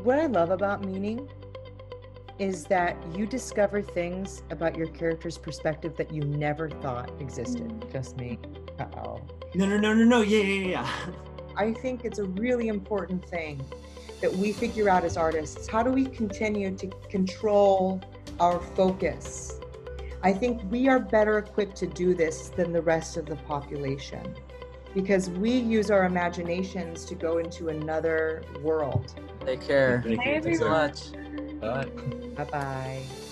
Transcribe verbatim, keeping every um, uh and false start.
what I love about meaning is that you discover things about your character's perspective that you never thought existed. Just me. Uh-oh. No, no, no, no, no. Yeah, yeah, yeah. I think it's a really important thing that we figure out as artists. How do we continue to control our focus? I think we are better equipped to do this than the rest of the population because we use our imaginations to go into another world. Take care. Thank you. Thanks so much. Bye. Bye-bye.